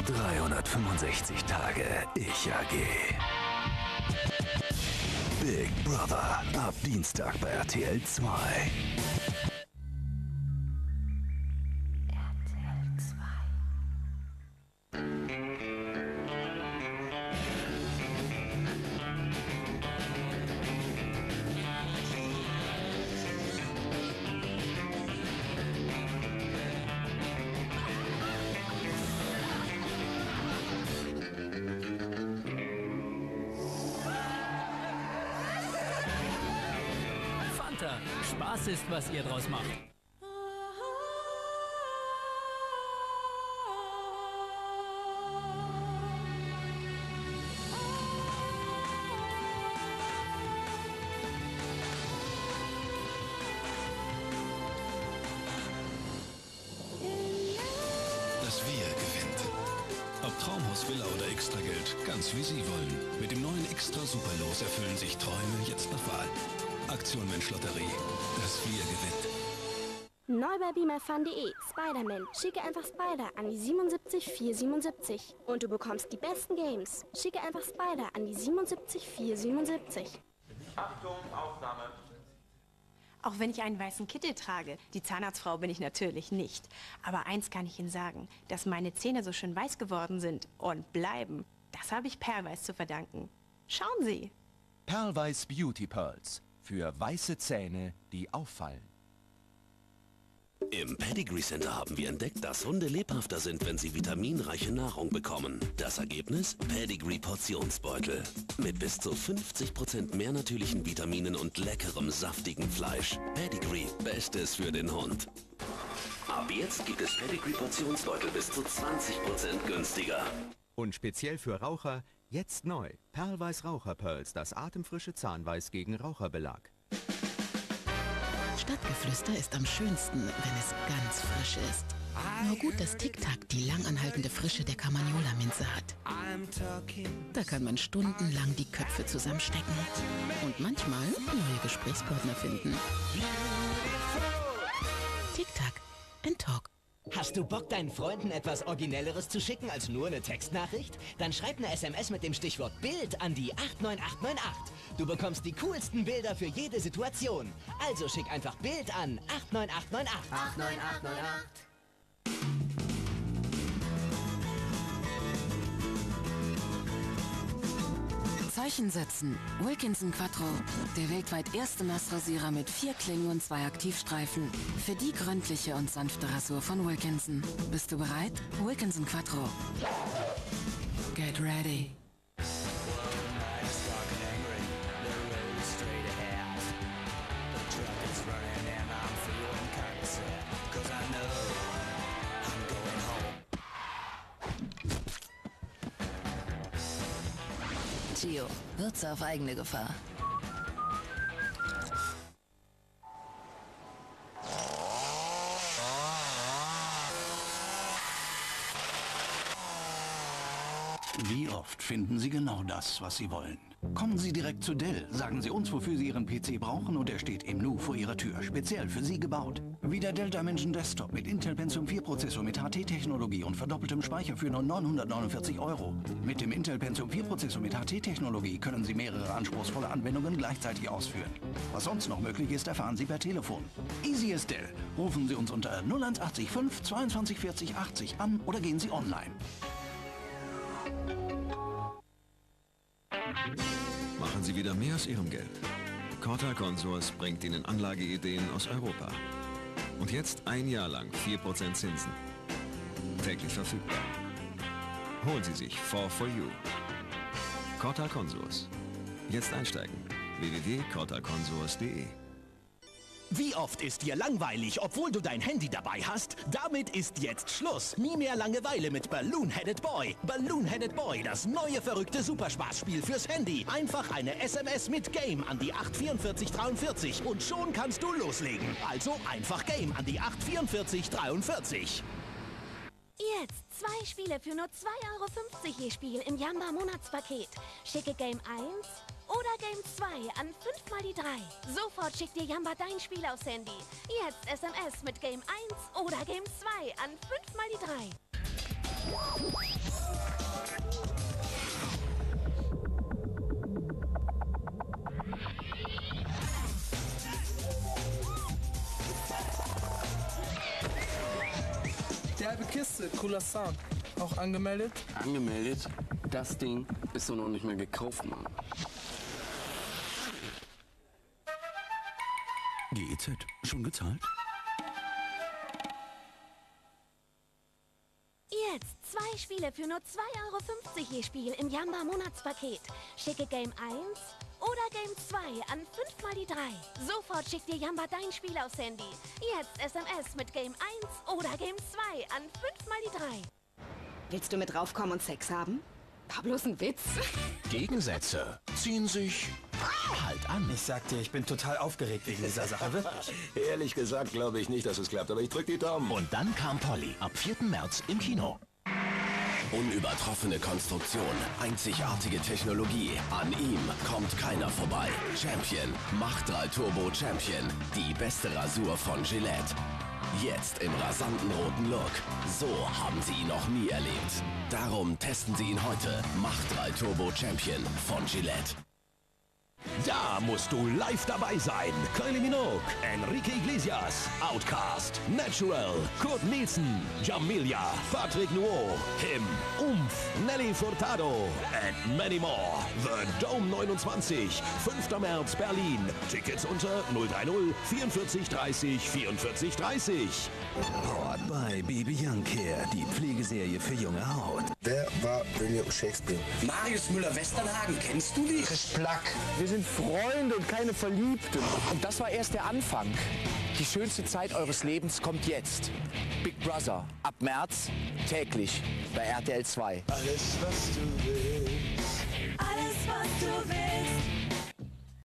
365 Tage Ich-AG. Big Brother ab Dienstag bei RTL 2. Spaß ist, was ihr draus macht. Das Wir gewinnt. Ob Traumhaus, Villa oder Extrageld, ganz wie Sie wollen. Mit dem neuen Extra Superlos erfüllen sich Träume jetzt nach Wahl. Aktion Mensch-Lotterie. Das Wir gewinnt. Neu bei beamerfun.de. Spider-Man. Schicke einfach Spider an die 77477. Und du bekommst die besten Games. Schicke einfach Spider an die 77477. Achtung, Aufnahme. Auch wenn ich einen weißen Kittel trage, die Zahnarztfrau bin ich natürlich nicht. Aber eins kann ich Ihnen sagen, dass meine Zähne so schön weiß geworden sind und bleiben, das habe ich Perlweiß zu verdanken. Schauen Sie! Perlweiß Beauty Pearls. Für weiße Zähne, die auffallen. Im Pedigree Center haben wir entdeckt, dass Hunde lebhafter sind, wenn sie vitaminreiche Nahrung bekommen. Das Ergebnis? Pedigree Portionsbeutel. Mit bis zu 50% mehr natürlichen Vitaminen und leckerem, saftigen Fleisch. Pedigree, Bestes für den Hund. Ab jetzt gibt es Pedigree Portionsbeutel bis zu 20% günstiger. Und speziell für Raucher, jetzt neu. Perlweiß Raucherpearls, das atemfrische Zahnweiß gegen Raucherbelag. Stadtgeflüster ist am schönsten, wenn es ganz frisch ist. Nur gut, dass Tic-Tac die langanhaltende Frische der Carmagnola-Minze hat. Da kann man stundenlang die Köpfe zusammenstecken und manchmal neue Gesprächspartner finden. Tic-Tac, ein Talk. Hast du Bock, deinen Freunden etwas Originelleres zu schicken als nur eine Textnachricht? Dann schreib eine SMS mit dem Stichwort Bild an die 89898. Du bekommst die coolsten Bilder für jede Situation. Also schick einfach Bild an 89898. 89898. Zeichen setzen. Wilkinson Quattro. Der weltweit erste Nassrasierer mit 4 Klingen und 2 Aktivstreifen. Für die gründliche und sanfte Rasur von Wilkinson. Bist du bereit? Wilkinson Quattro. Get ready. Gio, Würze auf eigene Gefahr. Wie oft finden Sie genau das, was Sie wollen? Kommen Sie direkt zu Dell, sagen Sie uns, wofür Sie Ihren PC brauchen und er steht im Nu vor Ihrer Tür, speziell für Sie gebaut. Wie der Dell Dimension Desktop mit Intel Pentium 4 Prozessor mit HT-Technologie und verdoppeltem Speicher für nur 949 €. Mit dem Intel Pentium 4 Prozessor mit HT-Technologie können Sie mehrere anspruchsvolle Anwendungen gleichzeitig ausführen. Was sonst noch möglich ist, erfahren Sie per Telefon. Easy as Dell. Rufen Sie uns unter 01885 22 40 80 an oder gehen Sie online. Machen Sie wieder mehr aus Ihrem Geld. Cortal Consors bringt Ihnen Anlageideen aus Europa. Und jetzt ein Jahr lang 4% Zinsen. Täglich verfügbar. Holen Sie sich 4for You. Cortal Consors. Jetzt einsteigen. www.cortalconsors.de. Wie oft ist dir langweilig, obwohl du dein Handy dabei hast? Damit ist jetzt Schluss. Nie mehr Langeweile mit Balloon-Headed Boy. Balloon-Headed Boy, das neue verrückte Superspaßspiel fürs Handy. Einfach eine SMS mit Game an die 84443 und schon kannst du loslegen. Also einfach Game an die 84443. Jetzt 2 Spiele für nur 2,50 € je Spiel im Jamba Monatspaket. Schicke Game 1 oder Game 2 an 5 mal die 3. Sofort schickt dir Jamba dein Spiel aufs Handy. Jetzt SMS mit Game 1 oder Game 2 an 5 mal die 3. Derbe Kiste, cooler Sound. Auch angemeldet? Angemeldet? Das Ding ist doch noch nicht mehr gekauft, Mann. GEZ, schon gezahlt? Jetzt 2 Spiele für nur 2,50 € je Spiel im Jamba Monatspaket. Schicke Game 1 oder Game 2 an 5 mal die 3. Sofort schickt dir Jamba dein Spiel aufs Handy. Jetzt SMS mit Game 1 oder Game 2 an 5 mal die 3. Willst du mit raufkommen und Sex haben? War bloß ein Witz. Gegensätze ziehen sich halt an. Ich sag dir, ich bin total aufgeregt wegen dieser Sache, wirklich. Ehrlich gesagt glaube ich nicht, dass es klappt, aber ich drück die Daumen. Und dann kam Polly, ab 4. März im Kino. Unübertroffene Konstruktion, einzigartige Technologie. An ihm kommt keiner vorbei. Champion, Mach 3 Turbo Champion. Die beste Rasur von Gillette. Jetzt im rasanten roten Look. So haben Sie ihn noch nie erlebt. Darum testen Sie ihn heute. Mach 3 Turbo Champion von Gillette. Da musst du live dabei sein. Kylie Minogue, Enrique Iglesias, Outkast, Natural, Kurt Nielsen, Jamilia, Patrick Nuo, Kim, Umf, Nelly Furtado and many more. The Dome 29, 5. März Berlin. Tickets unter 030 44 30 44 30. Powered by Baby Young Care, die Pflegeserie für junge Haut. Wer war William Shakespeare? Marius Müller-Westernhagen, kennst du die? Chris Plack. Wir sind Freunde und keine Verliebten. Und das war erst der Anfang. Die schönste Zeit eures Lebens kommt jetzt. Big Brother, ab März, täglich bei RTL 2. Alles, was du willst.